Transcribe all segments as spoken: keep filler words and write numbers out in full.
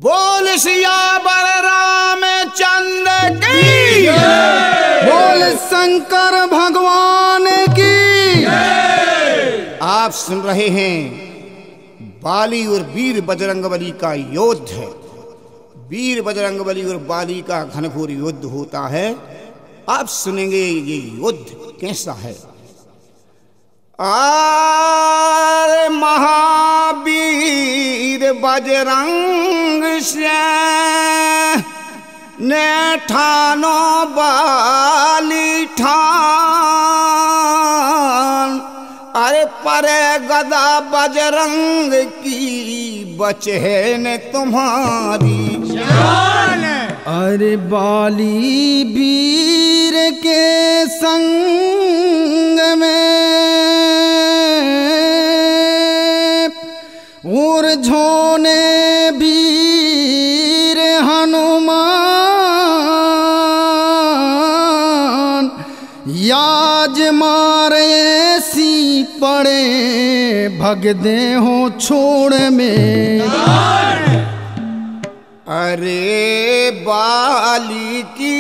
बोल सियावर रामचंद्र की, बोल शंकर भगवान की। आप सुन रहे हैं बाली और वीर बजरंगबली का युद्ध। वीर बजरंगबली और बाली का घनघोर युद्ध होता है। आप सुनेंगे ये युद्ध कैसा है। आरे महावीर बजरंग से ने ठानो बाली ठान, अरे परे गदा बजरंग की बचे न तुम्हारी जान। अरे बाली वीर के संग में और झोने वीर हनुमान, याज मारे सी पड़े भगदे हो छोड़ में। अरे बाली की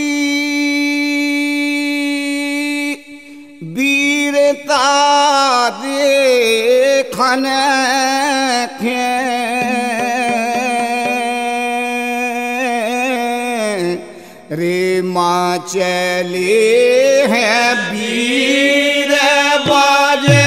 वीरता देखने के रे माँ चले हैं वीर बाजे।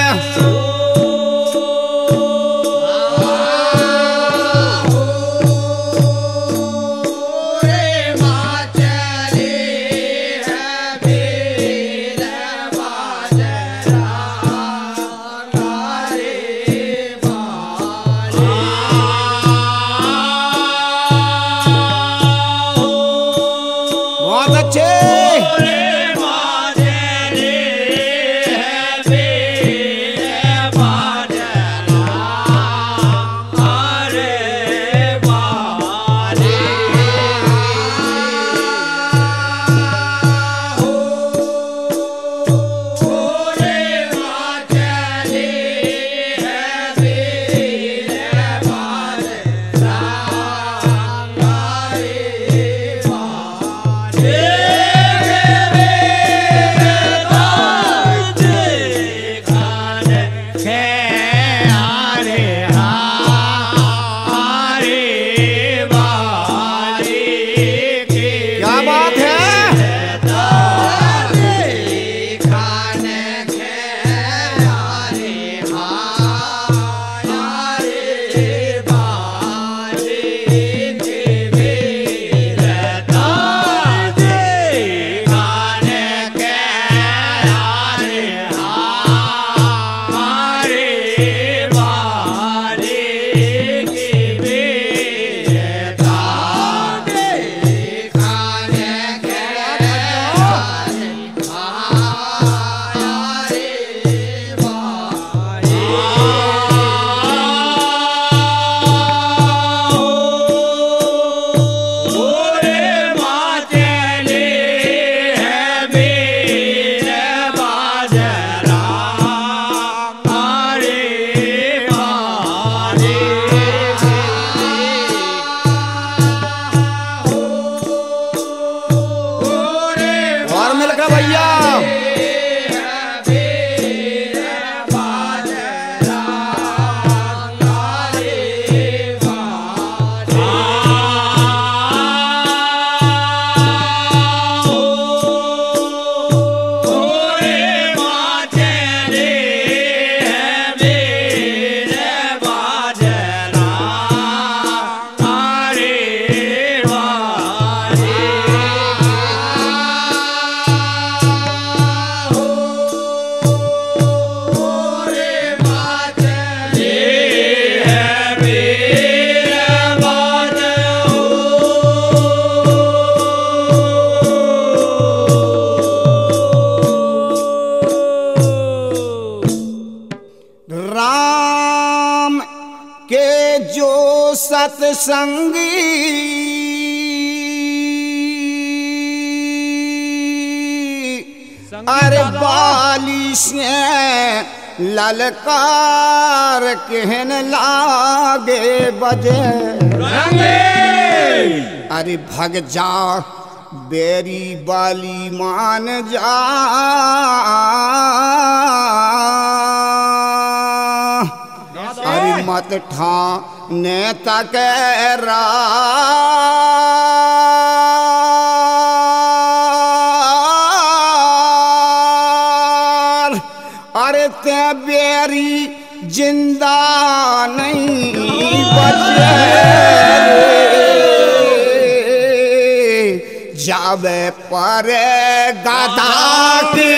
राम के जो सत्संगी अरे बाली से ललकार कहन लागे बजे अरे भग जा बेरी बाली मान जा अरे मत ठाने तक रा अरे ते बेरी जिंदा नहीं बचे जावे पर गदा की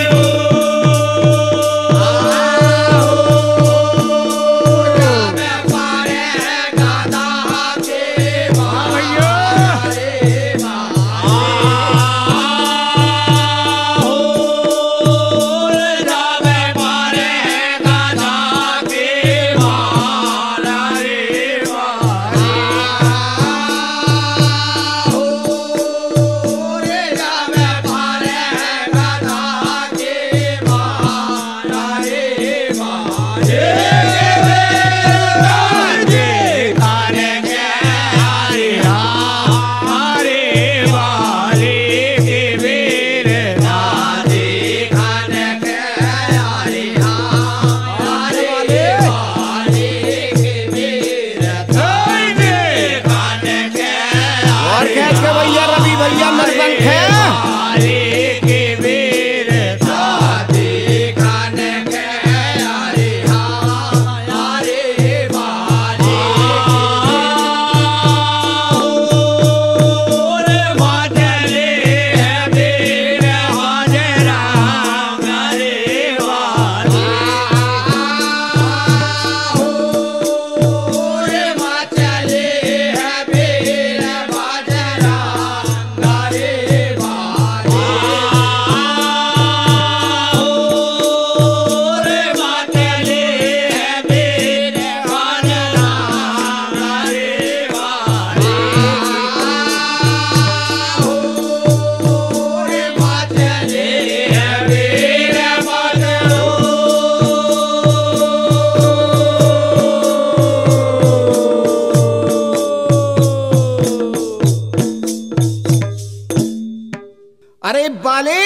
अरे बाले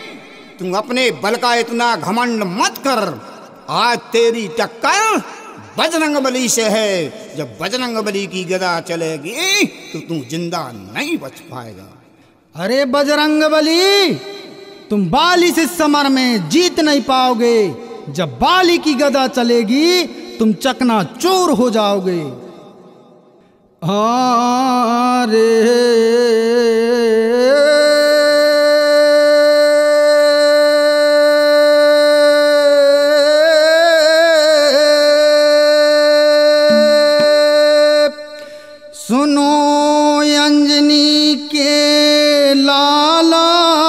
तुम अपने बल का इतना घमंड मत कर। आज तेरी टक्कर बजरंगबली से है। जब बजरंगबली की गदा चलेगी तो तू जिंदा नहीं बच पाएगा। अरे बजरंगबली, तुम बाली से समर में जीत नहीं पाओगे। जब बाली की गदा चलेगी तुम चकनाचूर हो जाओगे। अरे सुनो अंजनी के लाला,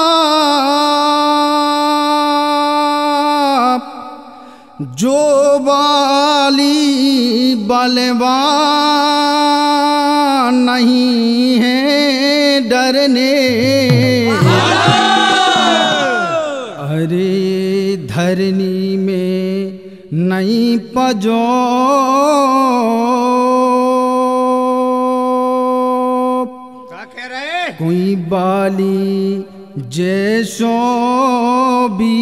जो बाली बलवान नहीं है डरने। अरे धरनी में नहीं पजो कोई बाली जैसो भी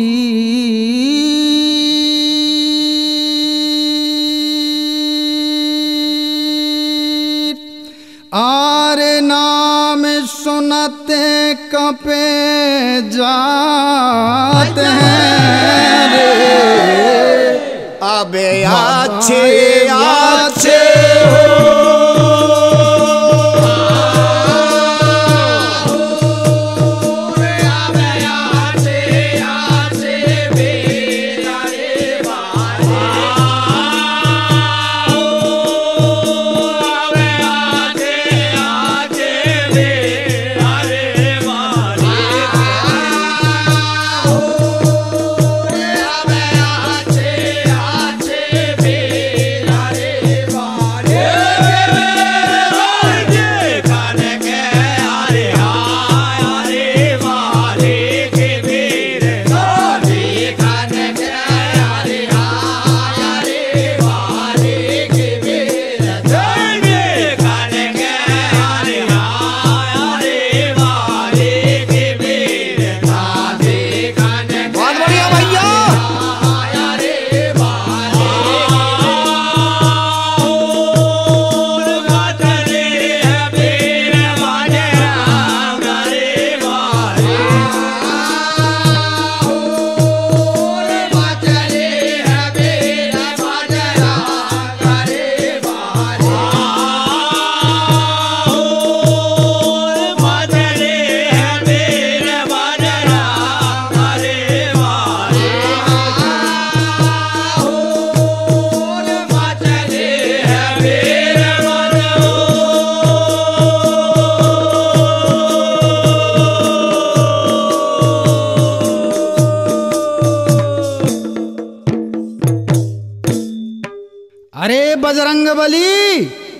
आरे नाम सुनते कपे जाते हैं रे। अबे अच्छे अच्छे Yeah!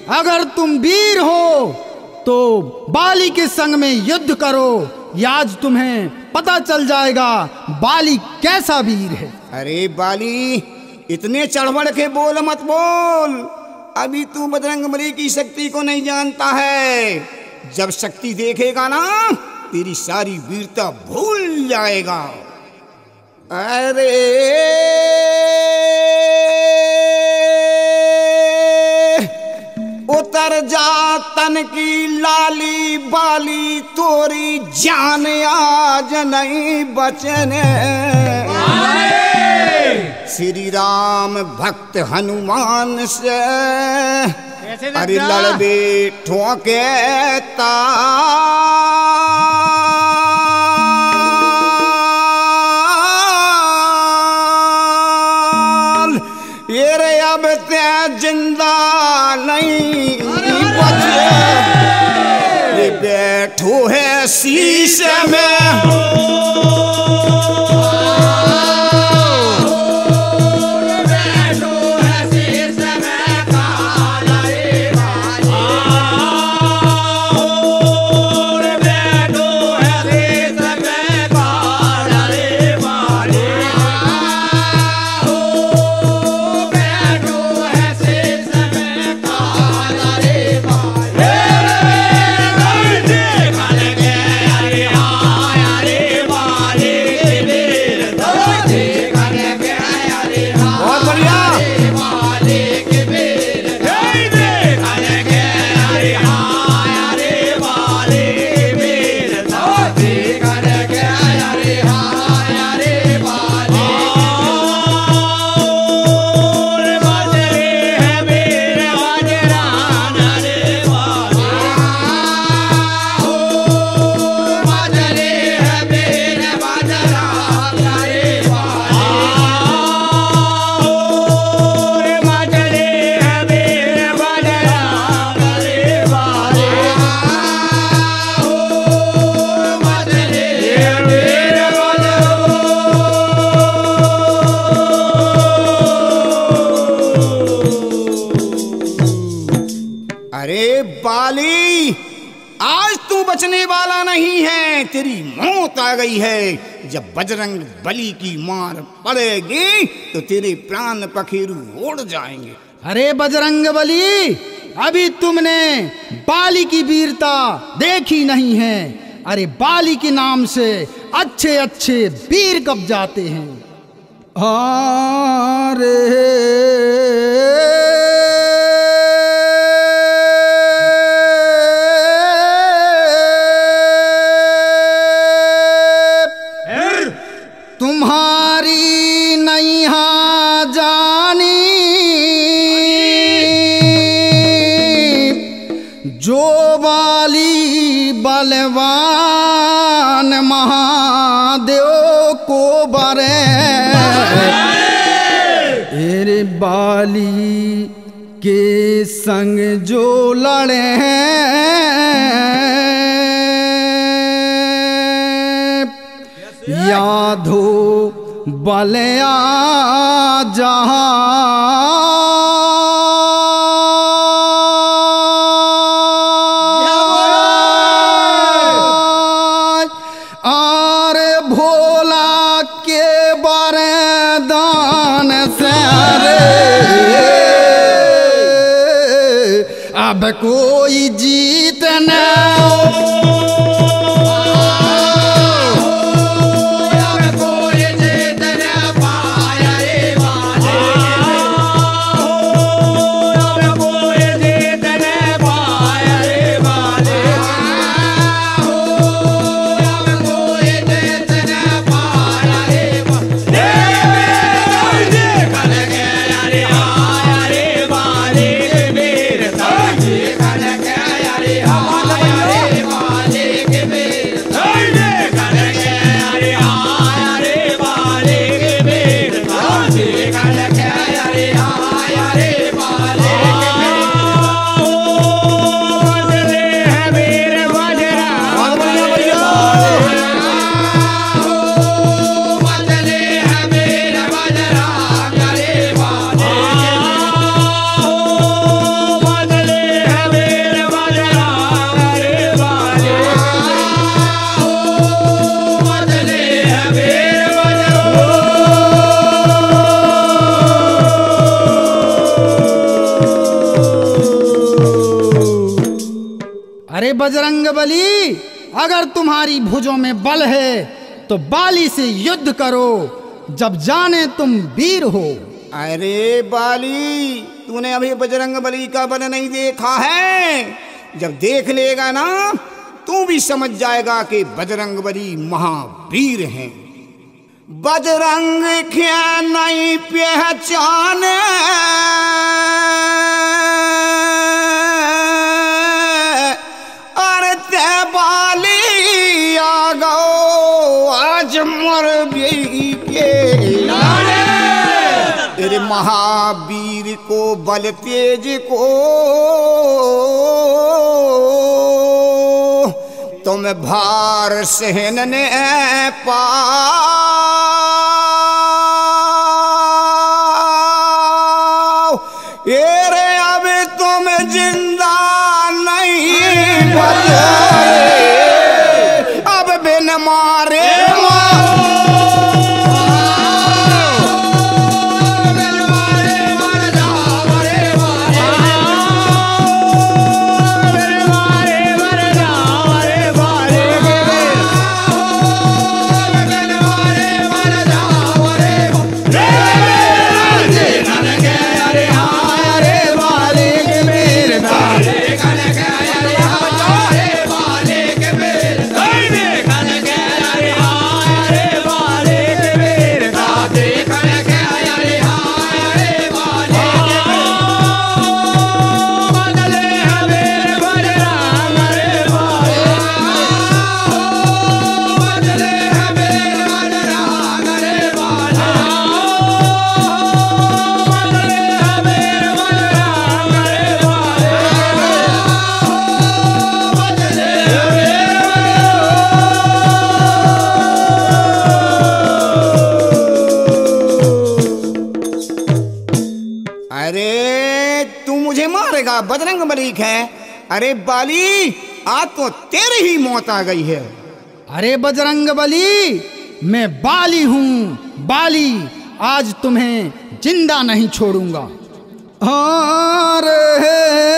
अगर तुम वीर हो तो बाली के संग में युद्ध करो। आज तुम्हें पता चल जाएगा बाली कैसा वीर है। अरे बाली, इतने चढ़बड़ के बोल मत बोल। अभी तू बजरंगबली की शक्ति को नहीं जानता है। जब शक्ति देखेगा ना, तेरी सारी वीरता भूल जाएगा। अरे उतर जा तन की लाली बाली, तोरी जान आज नहीं बचने। श्री राम भक्त हनुमान से अरे लड़बे ठोके ताल। ये रे अब ते जिंदा नहीं बचे, ये बैठो है शीशे में। बाली, आज तू बचने वाला नहीं है, तेरी मौत आ गई है। जब बजरंग बली की मार पड़ेगी तो तेरे प्राण पखेरु उड़ जाएंगे। अरे बजरंग बली, अभी तुमने बाली की वीरता देखी नहीं है। अरे बाली के नाम से अच्छे अच्छे वीर कब जाते हैं। अरे तुम्हारी नैया जानी जो बाली बलवान महादेव को बरे। तेरे बाली के संग जो लड़े यादो बलिया जहां आरे भोला के बरदान से अब कोई जीत न हमारे अरे बजरंग बली, अगर तुम्हारी भुजों में बल है तो बाली से युद्ध करो, जब जाने तुम वीर हो। अरे बाली, तूने अभी बजरंग बली का बल नहीं देखा है। जब देख लेगा ना तू भी समझ जाएगा कि बजरंग बली महावीर हैं। बजरंग क्या नहीं पहचाने, अरे ते बाली आ गो आज मर भी के। तेरे महावीर को बल तेज को तुम भार सहन ने पा। रे अब तुम जिंदा नहीं बचे, अब बिन मारे बजरंग बली है। अरे बाली, आज तो तेरी ही मौत आ गई है। अरे बजरंग बली, मैं बाली हूँ, बाली आज तुम्हें जिंदा नहीं छोड़ूंगा। अरे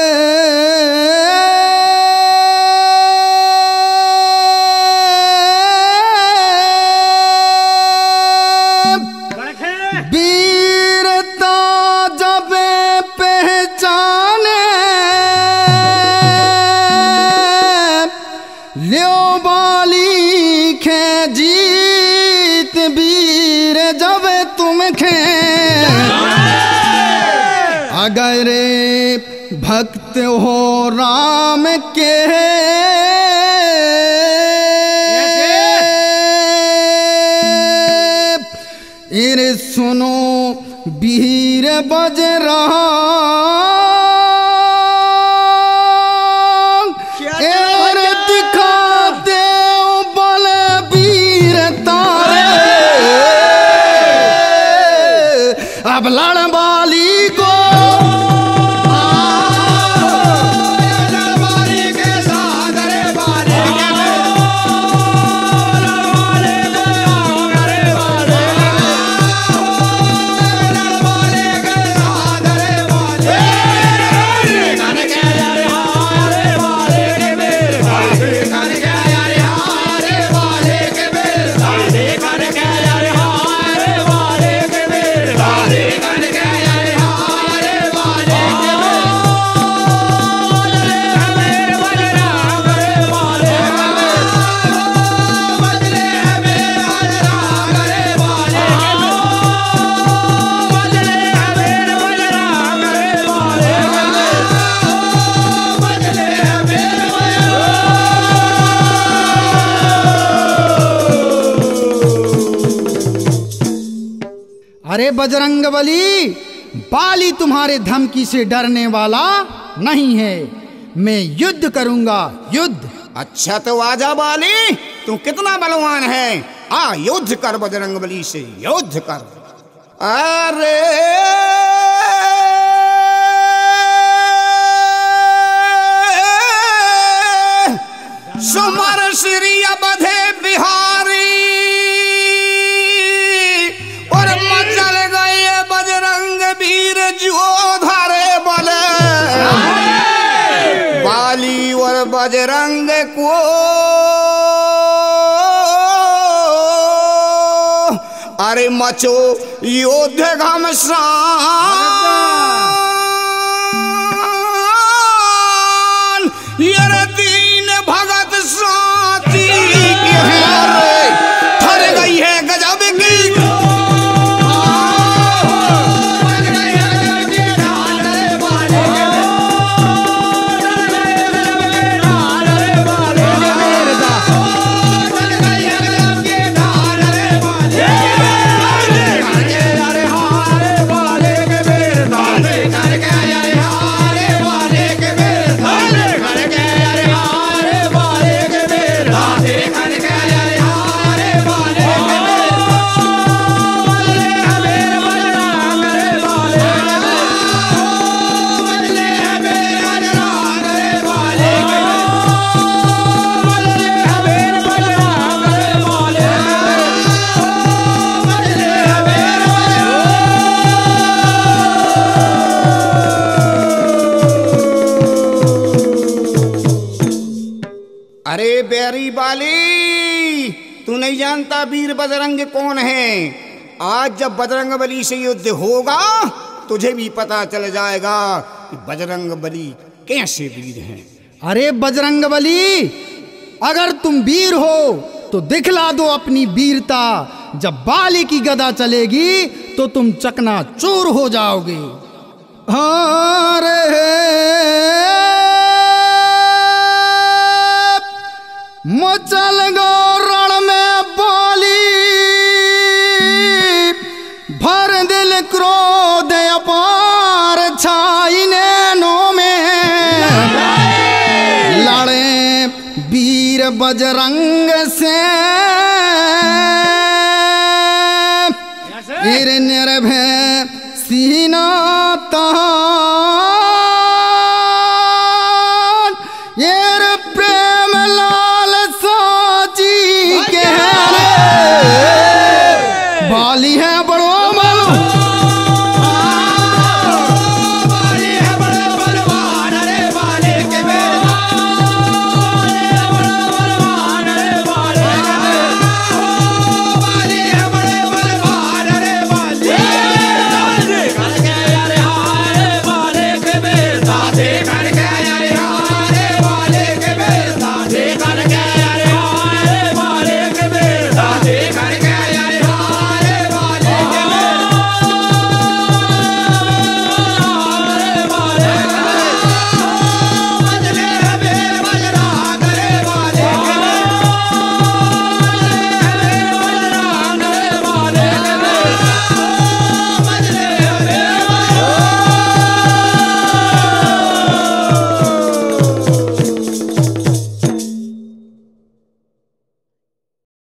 अगर भक्त हो राम के इरे सुनो वीर बजरंग, एर दिखा दे बल वीर तारे। अब लड़ बाली को अरे बजरंग बली, बाली तुम्हारे धमकी से डरने वाला नहीं है। मैं युद्ध करूंगा, युद्ध। अच्छा तो आजा बाली, तू कितना बलवान है, आ युद्ध कर बजरंग बली से, युद्ध कर। अरे सुमर श्री बधे बिहारी और मचल गए बजरंग वीर जो धरे बले। बाली और बजरंग को अरे मचो योद्ध घमसान ये तीन भगत साथी के हैं थर गई है गजब की अरे बैरी बाली, तू नहीं जानता वीर बजरंग कौन है? आज जब बजरंग बली से युद्ध होगा तुझे भी पता चल जाएगा कि बजरंग बली कैसे वीर हैं। अरे बजरंग बली, अगर तुम वीर हो तो दिखला दो अपनी वीरता। जब बाली की गदा चलेगी तो तुम चकनाचूर हो जाओगे। हाँ रे मचल गो रण में बाली, भर दिल क्रोध अपार छाई नैनों में, लड़े वीर बजरंग से निर्भय सीना तान, ये